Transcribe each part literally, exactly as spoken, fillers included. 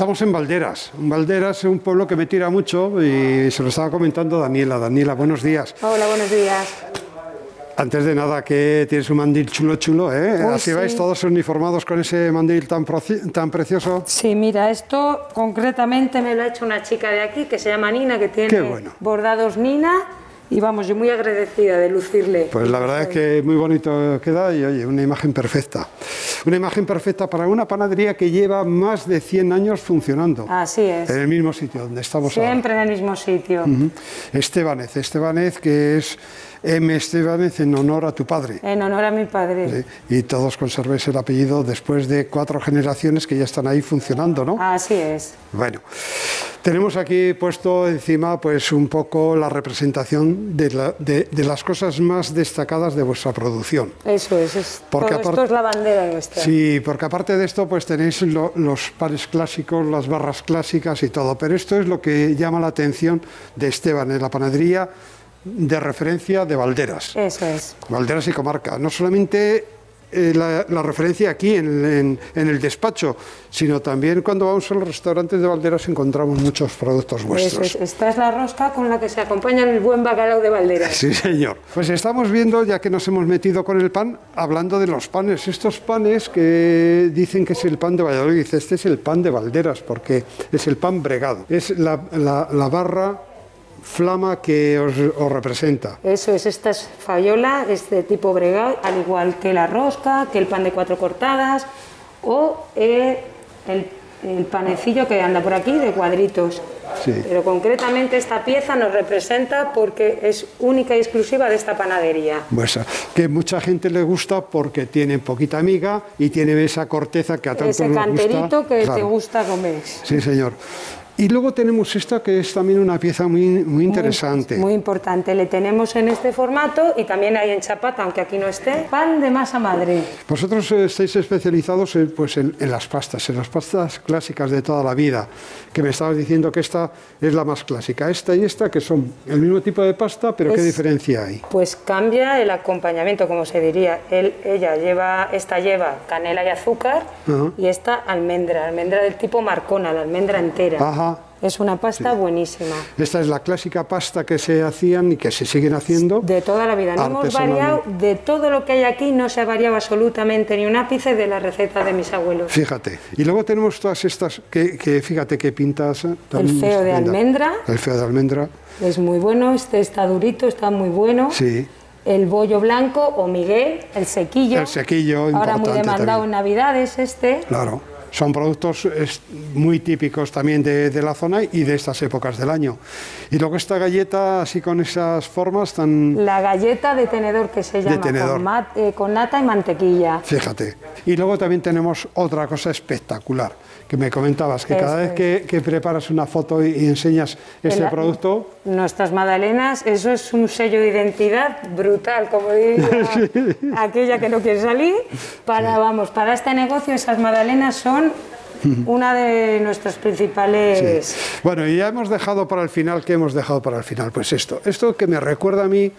Estamos en Valderas. Valderas es un pueblo que me tira mucho y se lo estaba comentando Daniela. Daniela, buenos días. Hola, buenos días. Antes de nada, que tienes un mandil chulo, chulo, ¿eh? Uy, Así sí. vais todos uniformados con ese mandil tan, tan precioso. Sí, mira, esto concretamente me lo ha hecho una chica de aquí que se llama Nina, que tiene Qué bueno. bordados Nina. Y vamos, yo muy agradecida de lucirle. Pues la verdad es que muy bonito queda y oye, una imagen perfecta. Una imagen perfecta para una panadería que lleva más de cien años funcionando. Así es. En el mismo sitio donde estamos Siempre ahora. en el mismo sitio. Uh-huh. Estebanez, Estebanez, que es M. Estebanez en honor a tu padre. En honor a mi padre. Sí. Y todos conservéis el apellido después de cuatro generaciones que ya están ahí funcionando, ¿no? Así es. Bueno, tenemos aquí puesto encima pues un poco la representación de, la, de, de las cosas más destacadas de vuestra producción. Eso es, es porque todo esto es la bandera nuestra. Sí, porque aparte de esto pues tenéis lo, los panes clásicos, las barras clásicas y todo, pero esto es lo que llama la atención de Esteban en la panadería de referencia de Valderas. Eso es. Valderas y comarca, no solamente eh, la, la referencia aquí en, en, en el despacho, sino también cuando vamos a los restaurantes de Valderas encontramos muchos productos vuestros. Eso es. Esta es la rosca con la que se acompaña el buen bacalao de Valderas. Sí, señor. Pues estamos viendo, ya que nos hemos metido con el pan, hablando de los panes. Estos panes que dicen que es el pan de Valladolid, este es el pan de Valderas, porque es el pan bregado. Es la, la, la barra flama que os, os representa. Eso es, esta es fayola, es de tipo bregado, al igual que la rosca, que el pan de cuatro cortadas o eh, el, el panecillo que anda por aquí de cuadritos. Sí. Pero concretamente esta pieza nos representa porque es única y exclusiva de esta panadería. Pues que mucha gente le gusta porque tiene poquita miga y tiene esa corteza que a tanto Ese nos gusta. canterito que Claro. te gusta comer. Sí, señor. Y luego tenemos esta que es también una pieza muy, muy interesante. Muy, muy importante. Le tenemos en este formato y también hay en chapata, aunque aquí no esté, pan de masa madre. Vosotros estáis especializados en, pues en, en las pastas, en las pastas clásicas de toda la vida, que me estabas diciendo que esta es la más clásica. Esta y esta, que son el mismo tipo de pasta, pero Es, ¿qué diferencia hay? Pues cambia el acompañamiento, como se diría. Él, ella lleva, esta lleva canela y azúcar. Ajá. Y esta almendra, almendra del tipo marcona, la almendra entera. Ajá. Es una pasta Sí. buenísima. Esta es la clásica pasta que se hacían y que se siguen haciendo. De toda la vida. No hemos artesanalmente. variado, de todo lo que hay aquí no se ha variado absolutamente ni un ápice de la receta de mis abuelos. Fíjate. Y luego tenemos todas estas, que, que fíjate qué pintas. El feo de almendra. El feo de almendra. Es muy bueno, este está durito, está muy bueno. Sí. El bollo blanco o Miguel, el sequillo. El sequillo, ahora muy importante demandado también. en Navidades este. Claro. Son productos es, muy típicos también de, de la zona y de estas épocas del año. Y luego esta galleta así con esas formas tan... La galleta de tenedor que se llama, tenedor. Con, mat, eh, con nata y mantequilla. Fíjate. Y luego también tenemos otra cosa espectacular, que me comentabas, que Eso cada vez es. que, que preparas una foto y, y enseñas este El- producto... Nuestras magdalenas, eso es un sello de identidad brutal, como diría aquella que no quiere salir. Para, vamos, para este negocio esas magdalenas son una de nuestras principales... Sí. Bueno, y ya hemos dejado para el final, ¿qué hemos dejado para el final? Pues esto, esto que me recuerda a mí,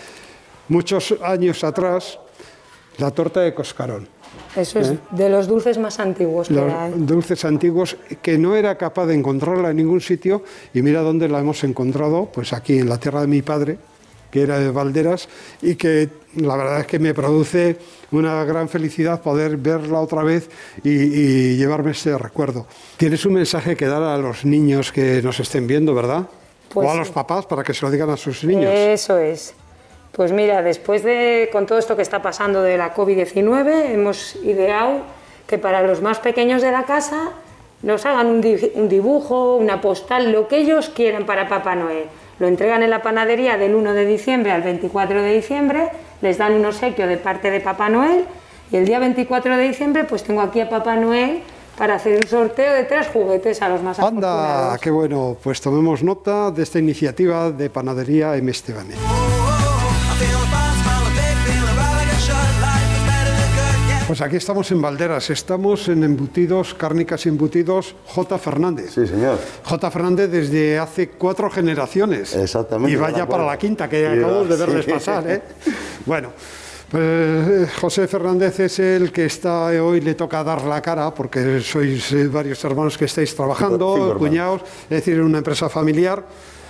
muchos años atrás, la torta de Coscarón. Eso es ¿Eh? de los dulces más antiguos que Los hay. dulces antiguos, que no era capaz de encontrarla en ningún sitio, y mira dónde la hemos encontrado, pues aquí en la tierra de mi padre, que era de Valderas, y que la verdad es que me produce una gran felicidad poder verla otra vez y, y llevarme este recuerdo. Tienes un mensaje que dar a los niños que nos estén viendo, ¿verdad? Pues o a sí. los papás para que se lo digan a sus niños. Eso es. Pues mira, después de, con todo esto que está pasando de la COVID diecinueve, hemos ideado que para los más pequeños de la casa nos hagan un, di un dibujo, una postal, lo que ellos quieran para Papá Noel. Lo entregan en la panadería del uno de diciembre al veinticuatro de diciembre, les dan un obsequio de parte de Papá Noel y el día veinticuatro de diciembre pues tengo aquí a Papá Noel para hacer un sorteo de tres juguetes a los más Anda, afortunados. qué bueno, pues tomemos nota de esta iniciativa de Panadería M. Estebanez. Pues aquí estamos en Valderas, estamos en embutidos, cárnicas y embutidos J. Fernández. Sí, señor. J. Fernández desde hace cuatro generaciones. Exactamente. Y vaya para la quinta, que Sí, acabamos va, de verles sí. pasar, ¿eh? Bueno, Pues José Fernández es el que está hoy, le toca dar la cara, porque sois varios hermanos que estáis trabajando, Cinco, cinco cuñados, es decir, en una empresa familiar,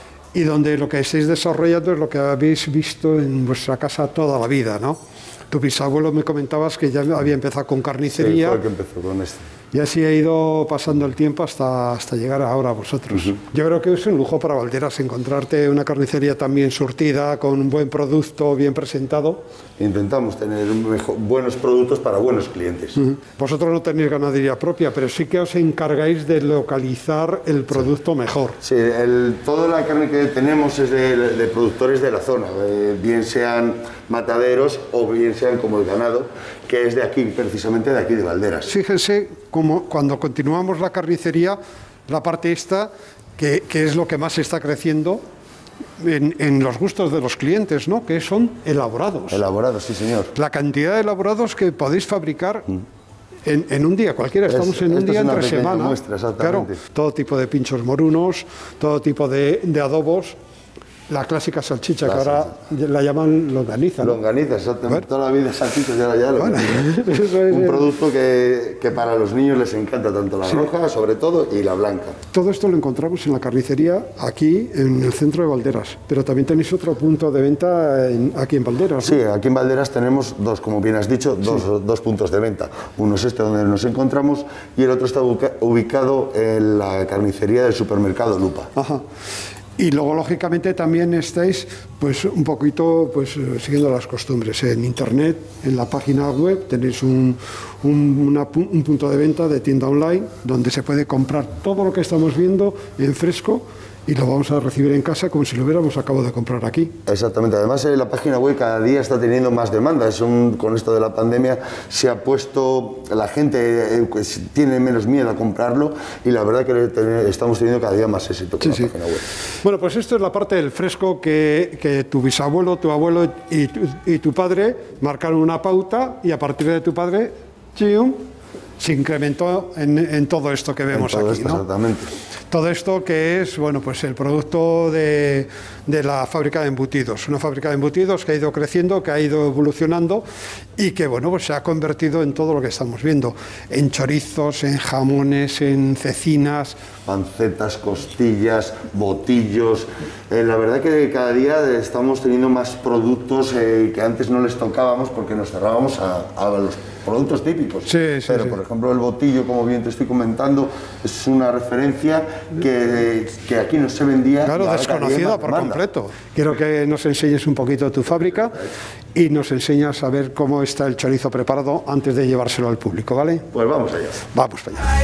y donde lo que estáis desarrollando es lo que habéis visto en vuestra casa toda la vida, ¿no? Tu bisabuelo me comentabas que ya había empezado con carnicería. Sí, fue el que empezó con esto. Y así ha ido pasando el tiempo hasta, hasta llegar ahora a vosotros. Uh-huh. Yo creo que es un lujo para Valderas encontrarte una carnicería tan bien surtida, con un buen producto, bien presentado. Intentamos tener mejor, buenos productos para buenos clientes. Uh-huh. Vosotros no tenéis ganadería propia, pero sí que os encargáis de localizar el producto sí. mejor. Sí, el, toda la carne que tenemos es de, de productores de la zona, de, bien sean mataderos o bien sean como el ganado, que es de aquí, precisamente de aquí de Valderas. Fíjense como cuando continuamos la carnicería, la parte esta, que, que es lo que más está creciendo en, en los gustos de los clientes, ¿no? Que son elaborados. Elaborados, sí señor. La cantidad de elaborados que podéis fabricar mm. en, en un día cualquiera, estamos es, en un día entre semana. Muestra, exactamente. Claro, todo tipo de pinchos morunos, todo tipo de, de adobos. La clásica salchicha, la que ahora salchicha. La llaman longaniza, ¿no? Longaniza, exactamente. Bueno. Toda la vida salchicha ya, ya lo bueno, eso es un producto que, que para los niños les encanta, tanto la sí. roja, sobre todo, y la blanca. Todo esto lo encontramos en la carnicería, aquí en el centro de Valderas. Pero también tenéis otro punto de venta en, aquí en Valderas, ¿no? Sí, aquí en Valderas tenemos dos, como bien has dicho, dos, sí. dos puntos de venta. Uno es este donde nos encontramos y el otro está ubicado en la carnicería del supermercado Lupa. Ajá. Y luego, lógicamente, también estáis pues, un poquito pues, siguiendo las costumbres. En Internet, en la página web, tenéis un, un, una, un punto de venta de tienda online donde se puede comprar todo lo que estamos viendo en fresco y lo vamos a recibir en casa como si lo hubiéramos acabado de comprar aquí. Exactamente. Además, eh, la página web cada día está teniendo más demanda. Es un, con esto de la pandemia se ha puesto, la gente eh, pues, tiene menos miedo a comprarlo y la verdad que ten, estamos teniendo cada día más éxito con sí, la sí. página web. Bueno, pues esto es la parte del fresco que, que tu bisabuelo, tu abuelo y tu, y tu padre marcaron una pauta y a partir de tu padre, ¡chium!, se incrementó en, en todo esto que vemos en todo aquí, esto, ¿no? Exactamente. Todo esto que es, bueno, pues el producto de, de la fábrica de embutidos, una fábrica de embutidos que ha ido creciendo, que ha ido evolucionando y que, bueno, pues se ha convertido en todo lo que estamos viendo, en chorizos, en jamones, en cecinas, pancetas, costillas, botillos. Eh, la verdad que cada día estamos teniendo más productos eh, que antes no les tocábamos porque nos cerrábamos a, a los productos típicos. Sí, sí, Pero, sí. por ejemplo, el botillo, como bien te estoy comentando, es una referencia que, que aquí no se vendía. Claro, desconocida por completo. Quiero que nos enseñes un poquito tu fábrica y nos enseñas a ver cómo está el chorizo preparado antes de llevárselo al público, ¿vale? Pues vamos allá. Vamos para allá.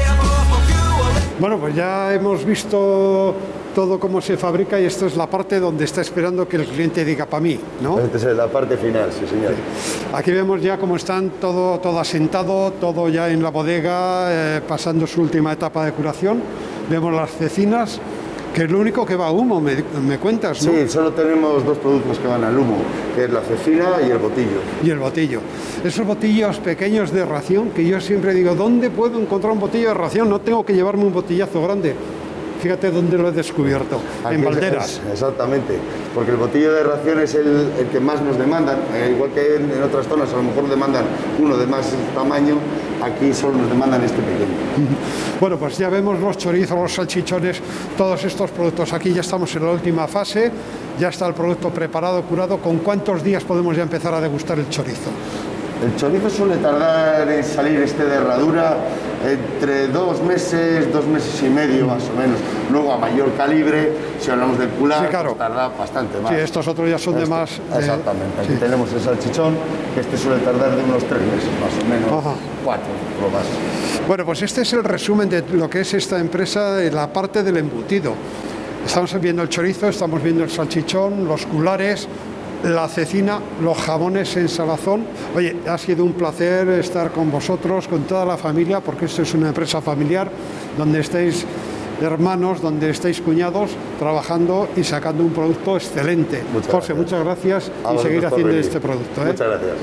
Bueno, pues ya hemos visto todo cómo se fabrica y esto es la parte donde está esperando que el cliente diga para mí, ¿no? Esta es la parte final, sí señor. Sí. Aquí vemos ya cómo están todo, todo asentado, todo ya en la bodega, eh, pasando su última etapa de curación. Vemos las cecinas, que es lo único que va a humo, me, me cuentas, ¿no? Sí, solo tenemos dos productos que van al humo, que es la cecina y el botillo. Y el botillo. Esos botillos pequeños de ración, que yo siempre digo, ¿dónde puedo encontrar un botillo de ración? No tengo que llevarme un botillazo grande. Fíjate dónde lo he descubierto, aquí en Valderas. Es, exactamente, porque el botillo de ración es el, el que más nos demandan, eh, igual que en, en otras zonas a lo mejor demandan uno de más tamaño, aquí solo nos demandan este pequeño. Bueno, pues ya vemos los chorizos, los salchichones, todos estos productos. Aquí ya estamos en la última fase, ya está el producto preparado, curado. ¿Con cuántos días podemos ya empezar a degustar el chorizo? El chorizo suele tardar en salir este de herradura entre dos meses, dos meses y medio más o menos. Luego a mayor calibre, si hablamos del cular, sí, claro, pues tarda bastante más. Sí, estos otros ya son este, de más... Exactamente, aquí sí. tenemos el salchichón, que este suele tardar de unos tres meses más o menos, Ajá. cuatro lo más. Bueno, pues este es el resumen de lo que es esta empresa, de la parte del embutido. Estamos viendo el chorizo, estamos viendo el salchichón, los culares, la cecina, los jamones en salazón. Oye, ha sido un placer estar con vosotros, con toda la familia, porque esto es una empresa familiar donde estáis hermanos, donde estáis cuñados, trabajando y sacando un producto excelente. Muchas José, gracias. Muchas gracias y seguir haciendo venir. este producto. ¿eh? Muchas gracias.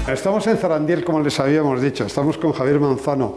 Estamos en Zarandiel, como les habíamos dicho, estamos con Javier Manzano,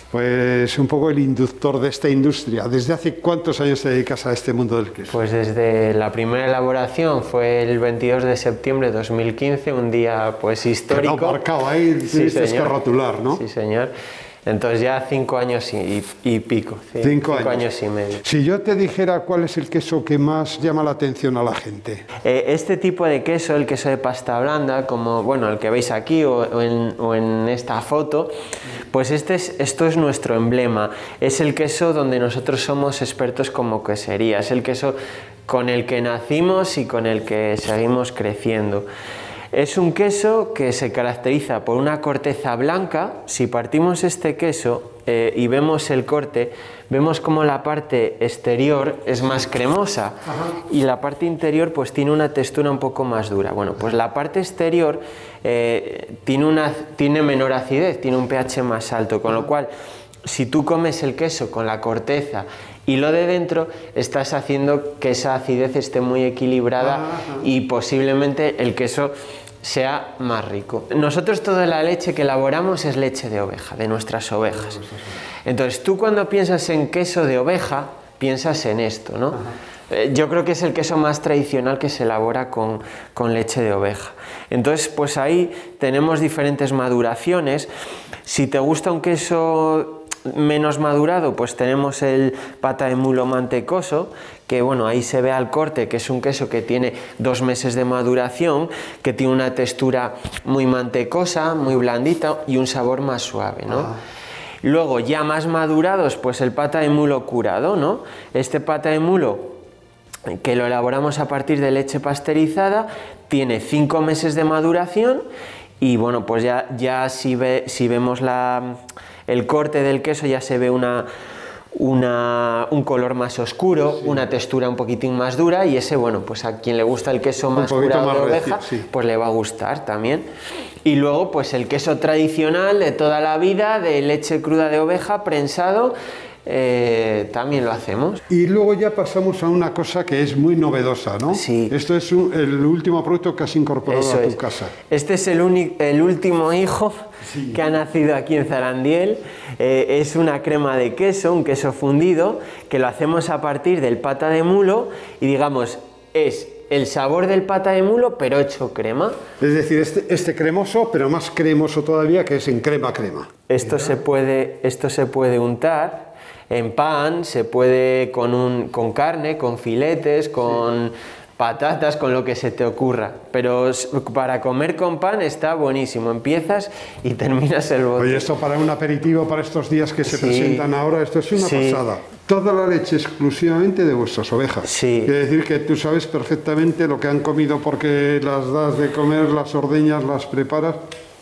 pues un poco el inductor de esta industria. ¿Desde hace cuántos años te dedicas a este mundo del queso? Pues desde la primera elaboración, fue el veintidós de septiembre de dos mil quince, un día pues histórico. Quedó marcado ahí, tienes que rotular, ¿no? Sí, señor. Entonces ya cinco años y, y pico, sí, cinco, cinco años. años y medio. Si yo te dijera cuál es el queso que más llama la atención a la gente. Eh, este tipo de queso, el queso de pasta blanda, como bueno, el que veis aquí o, o, en, o en esta foto, pues este es, esto es nuestro emblema. Es el queso donde nosotros somos expertos como quesería. Es el queso con el que nacimos y con el que seguimos creciendo. Es un queso que se caracteriza por una corteza blanca. Si partimos este queso eh, y vemos el corte, vemos como la parte exterior es más cremosa. Ajá. Y la parte interior pues tiene una textura un poco más dura. Bueno, pues la parte exterior eh, tiene, una, tiene menor acidez, tiene un pH más alto, con lo cual si tú comes el queso con la corteza y lo de dentro, estás haciendo que esa acidez esté muy equilibrada. Ajá. Y posiblemente el queso sea más rico. Nosotros toda la leche que elaboramos es leche de oveja, de nuestras ovejas. Entonces tú cuando piensas en queso de oveja, piensas en esto, ¿no? Ajá. Yo creo que es el queso más tradicional que se elabora con, con leche de oveja. Entonces pues ahí tenemos diferentes maduraciones. Si te gusta un queso menos madurado, pues tenemos el pata de mulo mantecoso, que bueno, ahí se ve al corte que es un queso que tiene dos meses de maduración, que tiene una textura muy mantecosa, muy blandita y un sabor más suave, ¿no? Ah. Luego ya más madurados, pues el pata de mulo curado, ¿no? Este pata de mulo, que lo elaboramos a partir de leche pasteurizada, tiene cinco meses de maduración y bueno, pues ya, ya si, ve, si vemos la... el corte del queso ya se ve una, una, un color más oscuro, sí. Una textura un poquitín más dura y ese, bueno, pues a quien le gusta el queso más curado más de oveja, sí. Pues le va a gustar también. Y luego pues el queso tradicional de toda la vida, de leche cruda de oveja, prensado, Eh, también lo hacemos. Y luego ya pasamos a una cosa que es muy novedosa, ¿no? Sí. Esto es un, el último producto que has incorporado Eso a tu es. casa. Este es el, único, el último hijo sí. que ha nacido aquí en Zarandiel. Eh, es una crema de queso, un queso fundido, que lo hacemos a partir del pata de mulo y digamos, es el sabor del pata de mulo, pero hecho crema. Es decir, este, este cremoso, pero más cremoso todavía, que es en crema crema. Esto se puede, esto se puede untar en pan, se puede con, un, con carne, con filetes, con sí. patatas, con lo que se te ocurra. Pero para comer con pan está buenísimo. Empiezas y terminas el bote. Oye, esto para un aperitivo, para estos días que se sí. presentan ahora, esto es una sí. pasada. Toda la leche exclusivamente de vuestras ovejas. Sí. Quiere decir que tú sabes perfectamente lo que han comido porque las das de comer, las ordeñas, las preparas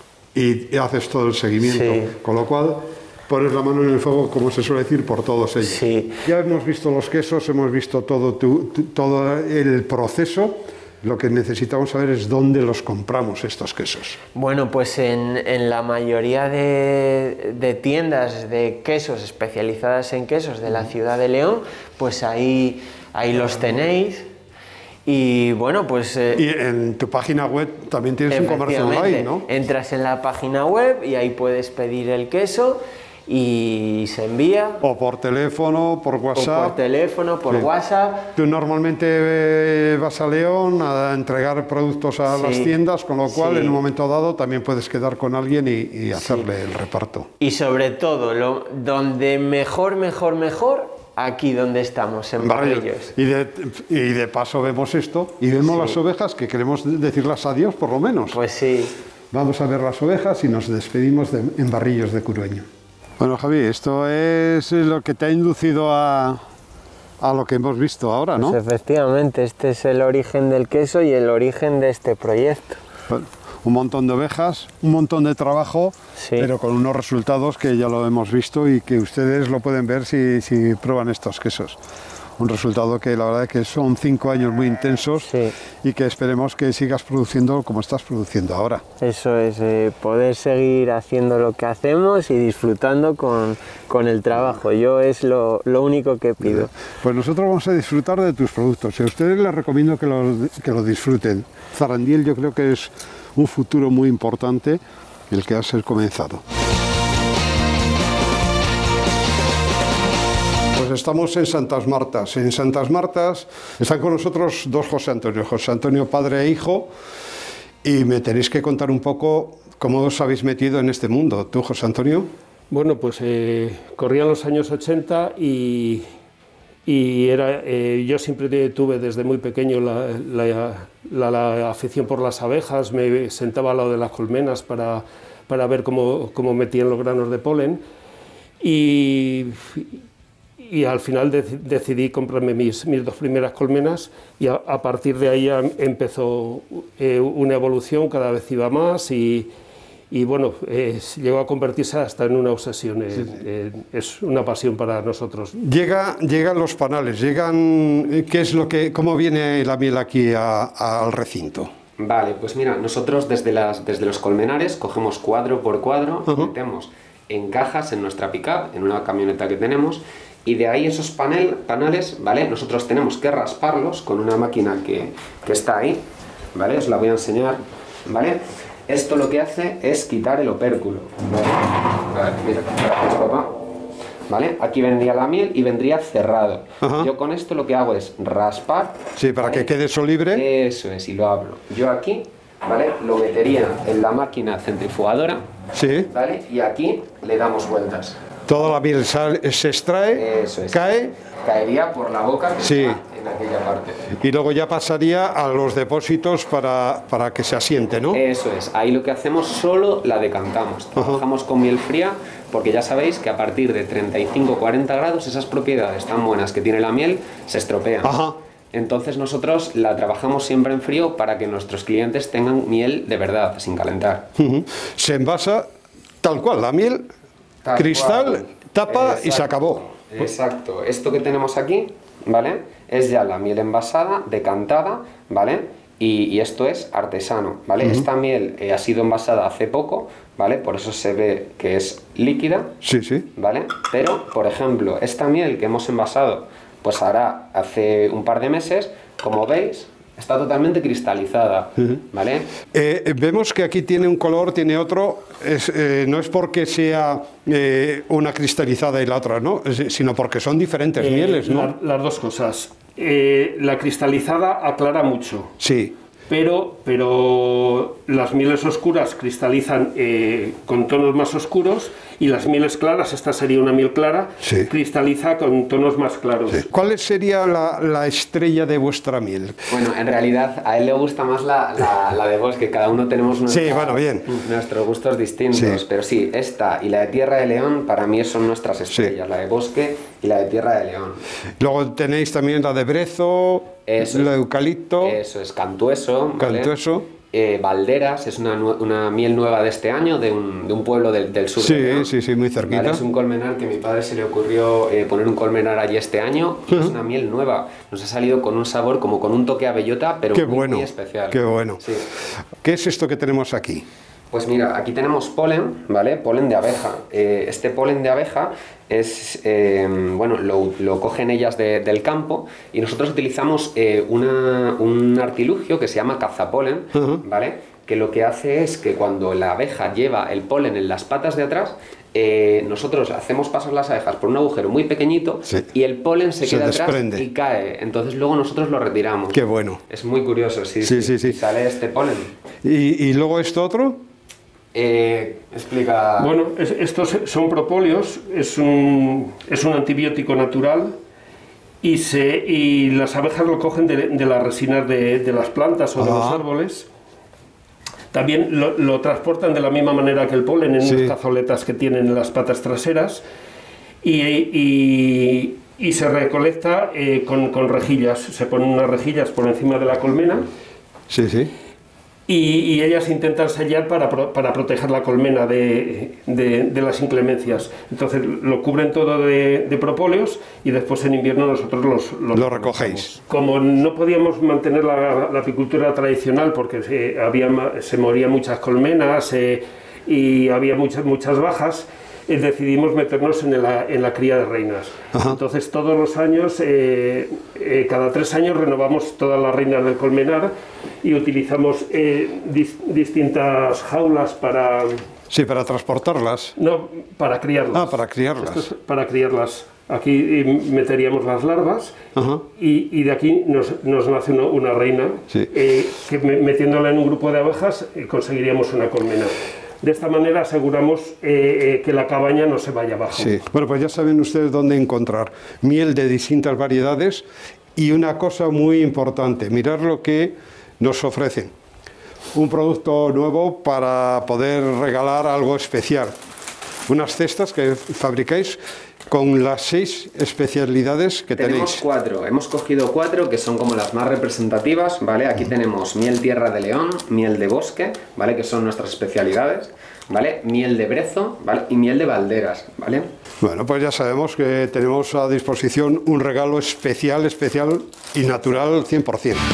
y haces todo el seguimiento. Sí. Con lo cual pones la mano en el fuego, como se suele decir, por todos ellos. Sí. Ya hemos visto los quesos, hemos visto todo, tu, tu, todo el proceso. Lo que necesitamos saber es dónde los compramos estos quesos. Bueno, pues en, en la mayoría de, de tiendas de quesos especializadas en quesos de la ciudad de León, pues ahí, ahí los tenéis. Y bueno, pues... Eh, y en tu página web también tienes un comercio online, ¿no? Entras en la página web y ahí puedes pedir el queso y se envía. O por teléfono, por WhatsApp. O por teléfono, por sí. WhatsApp. Tú normalmente vas a León a entregar productos a sí. las tiendas, con lo cual sí. en un momento dado también puedes quedar con alguien y, y hacerle sí. el reparto. Y sobre todo, lo, donde mejor, mejor, mejor, aquí donde estamos, en Barrillos. Y de, y de paso vemos esto y vemos sí. las ovejas, que queremos decirlas adiós por lo menos. Pues sí. Vamos a ver las ovejas y nos despedimos de, en Barrillos de Curueño. Bueno, Javi, esto es lo que te ha inducido a, a lo que hemos visto ahora, ¿no? Pues efectivamente, este es el origen del queso y el origen de este proyecto. Bueno, un montón de ovejas, un montón de trabajo, sí. pero con unos resultados que ya lo hemos visto y que ustedes lo pueden ver si, si prueban estos quesos. Un resultado que la verdad es que son cinco años muy intensos sí. y que esperemos que sigas produciendo como estás produciendo ahora. Eso es, eh, poder seguir haciendo lo que hacemos y disfrutando con, con el trabajo. Yo es lo, lo único que pido. Pues nosotros vamos a disfrutar de tus productos y a ustedes les recomiendo que lo, que lo disfruten. Zarandiel yo creo que es un futuro muy importante el que has comenzado. Pues estamos en Santas Martas. En Santas Martas están con nosotros dos José Antonio, José Antonio padre e hijo, y me tenéis que contar un poco cómo os habéis metido en este mundo. ¿Tú, José Antonio? Bueno, pues eh, corrían los años ochenta y, y era, eh, yo siempre tuve desde muy pequeño la, la, la, la afición por las abejas, me sentaba al lado de las colmenas para, para ver cómo, cómo metían los granos de polen y, y al final de, decidí comprarme mis, mis dos primeras colmenas y a, a partir de ahí empezó eh, una evolución, cada vez iba más y Y bueno, eh, llegó a convertirse hasta en una obsesión, eh, sí, sí. Eh, es una pasión para nosotros. Llega, llegan los panales, llegan, ¿qué es lo que, cómo viene la miel aquí a, a, al recinto? Vale, pues mira, nosotros desde, las, desde los colmenares cogemos cuadro por cuadro, uh-huh. metemos en cajas en nuestra pick-up, en una camioneta que tenemos, y de ahí esos panel, panales, ¿vale? Nosotros tenemos que rasparlos con una máquina que, que está ahí, ¿vale? Os la voy a enseñar, ¿vale? Esto lo que hace es quitar el opérculo. ¿Vale? A ver, mira, gracias, papá. ¿Vale? Aquí vendría la miel y vendría cerrado. Ajá. Yo con esto lo que hago es raspar. Sí, para ¿vale? que quede eso libre. Eso es, y lo abro. Yo aquí, ¿vale? Lo metería en la máquina centrifugadora. Sí. ¿Vale? Y aquí le damos vueltas. Toda la miel se extrae, eso es. cae. Caería por la boca que sí. está en aquella parte. Y luego ya pasaría a los depósitos para, para que se asiente, ¿no? Eso es. Ahí lo que hacemos solo la decantamos. Trabajamos Ajá. con miel fría porque ya sabéis que a partir de treinta y cinco a cuarenta grados esas propiedades tan buenas que tiene la miel se estropean. Ajá. Entonces nosotros la trabajamos siempre en frío para que nuestros clientes tengan miel de verdad, sin calentar. Uh-huh. Se envasa tal cual, la miel, tal cristal, cual. Tapa Exacto. y se acabó. Exacto, esto que tenemos aquí, ¿vale? Es ya la miel envasada, decantada, ¿vale? Y, y esto es artesano, ¿vale? Uh-huh. Esta miel eh, ha sido envasada hace poco, ¿vale? Por eso se ve que es líquida, sí, sí. ¿vale? Pero, por ejemplo, esta miel que hemos envasado, pues hará hace un par de meses, como veis, está totalmente cristalizada, uh-huh. ¿vale? Eh, vemos que aquí tiene un color, tiene otro, es, eh, no es porque sea eh, una cristalizada y la otra, ¿no? Es, sino porque son diferentes eh, mieles, ¿no? La, las dos cosas. Eh, la cristalizada aclara mucho. Sí. Pero, pero las mieles oscuras cristalizan eh, con tonos más oscuros y las mieles claras, esta sería una miel clara, sí. cristaliza con tonos más claros. Sí. ¿Cuál sería la, la estrella de vuestra miel? Bueno, en realidad a él le gusta más la, la, la de bosque, cada uno tenemos nuestra, sí, bueno, bien. nuestros gustos distintos, sí. pero sí, esta y la de Tierra de León para mí son nuestras estrellas, sí. la de bosque y la de Tierra de León. Luego tenéis también la de brezo, eso la es, de eucalipto. Eso es, cantueso. ¿vale? Cantueso. Eh, Valderas, es una, una miel nueva de este año, de un, de un pueblo del, del sur. Sí, de León. sí, sí, muy cerquita. ¿Vale? Es un colmenar que a mi padre se le ocurrió eh, poner un colmenar allí este año y uh-huh. es una miel nueva. Nos ha salido con un sabor como con un toque a bellota, pero qué muy, bueno, muy especial. Qué bueno. Sí. ¿Qué es esto que tenemos aquí? Pues mira, aquí tenemos polen, ¿vale? Polen de abeja. Eh, este polen de abeja es, eh, bueno, lo, lo cogen ellas de, del campo y nosotros utilizamos eh, una, un artilugio que se llama cazapolen, uh-huh. ¿vale? Que lo que hace es que cuando la abeja lleva el polen en las patas de atrás, eh, nosotros hacemos pasar las abejas por un agujero muy pequeñito sí. y el polen se, se queda desprende. atrás y cae. Entonces luego nosotros lo retiramos. Qué bueno. Es muy curioso, sí, sí, sí, sí, sí. Y sale este polen. ¿Y, y luego esto otro? Eh, explica... Bueno, es, estos son propóleos, es un, es un antibiótico natural y, se, y las abejas lo cogen de, de las resinas de, de las plantas o ah. de los árboles. También lo, lo transportan de la misma manera que el polen en sí. unas cazoletas que tienen en las patas traseras y, y, y se recolecta eh, con, con rejillas, se ponen unas rejillas por encima de la colmena. Sí, sí. Y, y ellas intentan sellar para, para proteger la colmena de, de, de las inclemencias. Entonces lo cubren todo de, de propóleos y después en invierno nosotros los, los lo recogéis. Como no podíamos mantener la, la apicultura tradicional porque se, había, se morían muchas colmenas eh, y había muchas, muchas bajas, eh, decidimos meternos en la, en la cría de reinas. Ajá. Entonces todos los años, eh, eh, cada tres años renovamos todas las reinas del colmenar y utilizamos eh, dis, distintas jaulas para... Sí, para transportarlas. No, para criarlas. Ah, para criarlas. Esto es para criarlas. Aquí meteríamos las larvas y, y de aquí nos, nos nace una, una reina, sí. eh, que metiéndola en un grupo de abejas eh, conseguiríamos una colmena. De esta manera aseguramos eh, eh, que la cabaña no se vaya abajo. Sí. Bueno, pues ya saben ustedes dónde encontrar miel de distintas variedades y una cosa muy importante, mirar lo que nos ofrecen. Un producto nuevo para poder regalar algo especial. Unas cestas que fabricáis con las seis especialidades que tenemos tenéis. Cuatro, hemos cogido cuatro que son como las más representativas, ¿vale? Aquí tenemos miel tierra de león, miel de bosque, ¿vale? Que son nuestras especialidades, ¿vale? Miel de brezo, ¿vale? Y miel de valderas, ¿vale? Bueno, pues ya sabemos que tenemos a disposición un regalo especial, especial y natural cien por cien.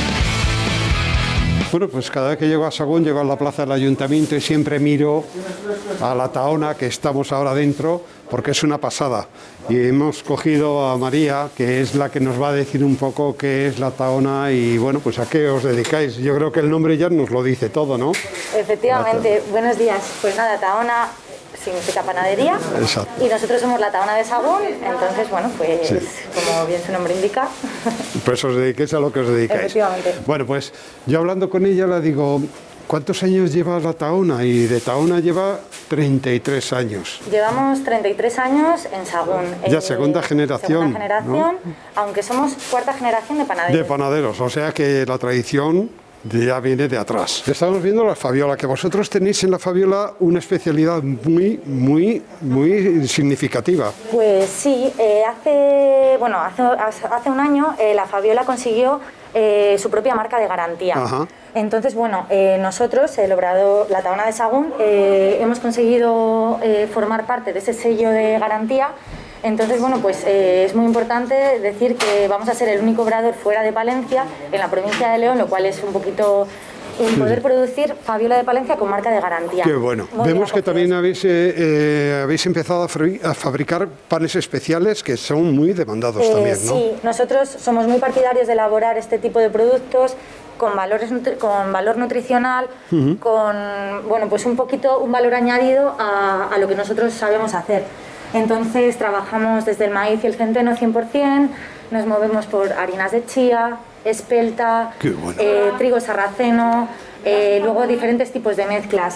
Bueno, pues cada vez que llego a Sagún, llego a la plaza del ayuntamiento y siempre miro a la Tahona, que estamos ahora dentro, porque es una pasada. Y hemos cogido a María, que es la que nos va a decir un poco qué es la Tahona y, bueno, pues a qué os dedicáis. Yo creo que el nombre ya nos lo dice todo, ¿no? Efectivamente. Buenos días. Pues nada, Tahona significa panadería. Exacto. Y nosotros somos la Tahona de Sagún, entonces, bueno, pues sí, como bien su nombre indica. Pues os dediquéis a lo que os dedicáis. Efectivamente. Bueno, pues yo hablando con ella le digo, ¿cuántos años lleva la Tahona? Y de Tahona lleva treinta y tres años. Llevamos treinta y tres años en Sagún. Ya, eh, segunda generación. Segunda generación, ¿no? Aunque somos cuarta generación de panaderos. De panaderos, o sea que la tradición ya viene de atrás. Estamos viendo la Fabiola, que vosotros tenéis en la Fabiola una especialidad muy, muy, muy significativa. Pues sí, eh, hace, bueno, hace, hace un año eh, la Fabiola consiguió eh, su propia marca de garantía. Ajá. Entonces, bueno, eh, nosotros, el obrador, la Tahona de Sagún, eh, hemos conseguido eh, formar parte de ese sello de garantía. Entonces, bueno, pues eh, es muy importante decir que vamos a ser el único obrador fuera de Palencia, en la provincia de León, lo cual es un poquito en poder producir Fabiola de Palencia con marca de garantía. Qué bueno. Muy Vemos que también habéis, eh, eh, habéis empezado a, a fabricar panes especiales que son muy demandados eh, también, ¿no? Sí, nosotros somos muy partidarios de elaborar este tipo de productos con, valores, con valor nutricional, uh-huh. con, bueno, pues un poquito, un valor añadido a, a lo que nosotros sabemos hacer. Entonces trabajamos desde el maíz y el centeno cien por cien, nos movemos por harinas de chía, espelta, bueno. eh, trigo sarraceno, eh, luego diferentes tipos de mezclas.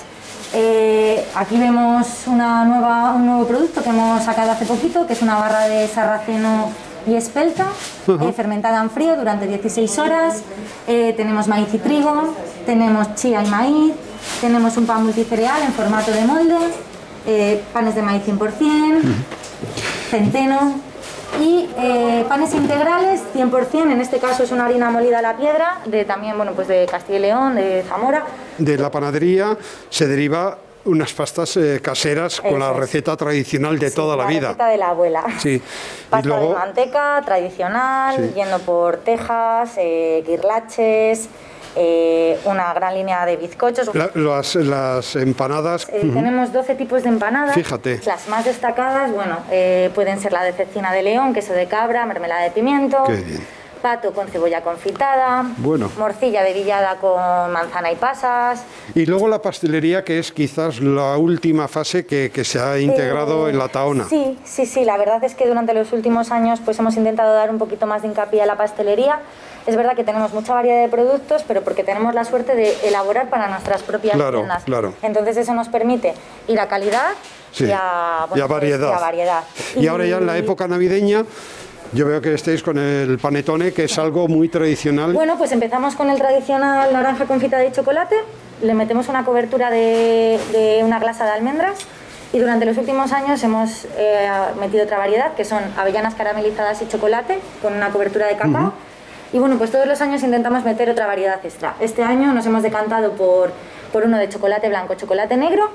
Eh, aquí vemos una nueva, un nuevo producto que hemos sacado hace poquito, que es una barra de sarraceno y espelta, uh-huh. eh, fermentada en frío durante dieciséis horas. Eh, tenemos maíz y trigo, tenemos chía y maíz, tenemos un pan multicereal en formato de molde. Eh, panes de maíz cien por cien, uh-huh. centeno y eh, panes integrales cien por cien, en este caso es una harina molida a la piedra, de también, bueno, pues de Castilla y León, de Zamora. De la panadería se deriva unas pastas eh, caseras con Eso la receta es. tradicional de sí, toda la, la vida. La receta de la abuela. Sí. Pasta y luego... de manteca tradicional, sí. yendo por tejas, eh, guirlaches. Eh, una gran línea de bizcochos. La, las, las empanadas. Eh, uh-huh. Tenemos doce tipos de empanadas. Fíjate. Las más destacadas, bueno, eh, pueden ser la de cecina de león, queso de cabra, mermelada de pimiento. Qué bien. Pato con cebolla confitada. Bueno. Morcilla de villada con manzana y pasas. Y luego la pastelería, que es quizás la última fase que, que se ha integrado eh, en la Tahona. Sí, sí, sí. La verdad es que durante los últimos años pues hemos intentado dar un poquito más de hincapié a la pastelería. Es verdad que tenemos mucha variedad de productos, pero porque tenemos la suerte de elaborar para nuestras propias claro, tiendas. Claro. Entonces eso nos permite ir a calidad sí. y, a, bueno, y, a variedad. y a variedad. Y, y ahora ya en la época navideña, yo veo que estáis con el panetone, que es algo muy tradicional. Bueno, pues empezamos con el tradicional naranja confitada y chocolate, le metemos una cobertura de, de una glasa de almendras. Y durante los últimos años hemos eh, metido otra variedad, que son avellanas caramelizadas y chocolate, con una cobertura de cacao. Uh-huh. Y bueno, pues todos los años intentamos meter otra variedad extra. Este año nos hemos decantado por, por uno de chocolate blanco, chocolate negro,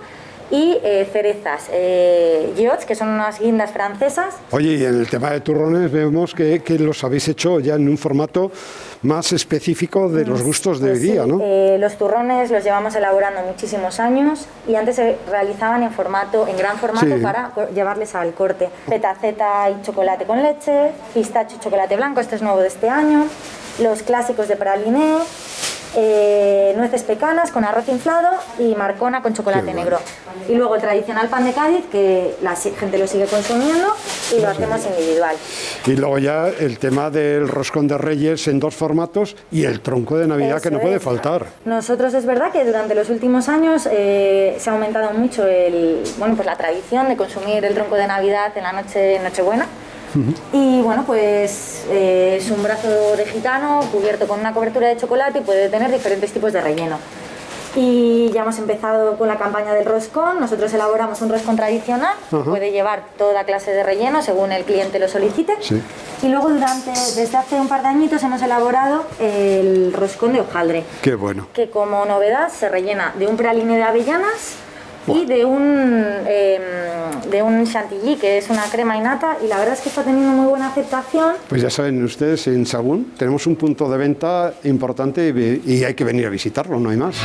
y eh, cerezas, eh, giots, que son unas guindas francesas. Oye, y en el tema de turrones vemos que, que los habéis hecho ya en un formato más específico de los gustos de Pues hoy día, sí, ¿no? eh, los turrones los llevamos elaborando muchísimos años y antes se realizaban en formato, en gran formato, Sí. para co- llevarles al corte. Petaceta y chocolate con leche, pistacho y chocolate blanco, este es nuevo de este año, los clásicos de praliné, eh, nueces pecanas con arroz inflado y marcona con chocolate negro. Y luego el tradicional pan de Cádiz, que la si- gente lo sigue consumiendo y lo hacemos individual. Y luego ya el tema del roscón de Reyes en dos formatos y el tronco de Navidad, que no Eso puede es. faltar. Nosotros es verdad que durante los últimos años eh, se ha aumentado mucho el, bueno, pues la tradición de consumir el tronco de Navidad en la noche Nochebuena. Y bueno, pues eh, es un brazo de gitano cubierto con una cobertura de chocolate y puede tener diferentes tipos de relleno. Y ya hemos empezado con la campaña del roscón. Nosotros elaboramos un roscón tradicional, que puede llevar toda clase de relleno según el cliente lo solicite. Sí. Y luego durante, desde hace un par de añitos hemos elaborado el roscón de hojaldre, Qué bueno. que como novedad se rellena de un praline de avellanas y de un, eh, de un chantilly, que es una crema y nata, y la verdad es que está teniendo muy buena aceptación. Pues ya saben ustedes, en Sagún tenemos un punto de venta importante y, y hay que venir a visitarlo, no hay más.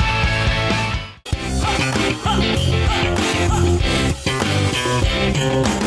Thank you.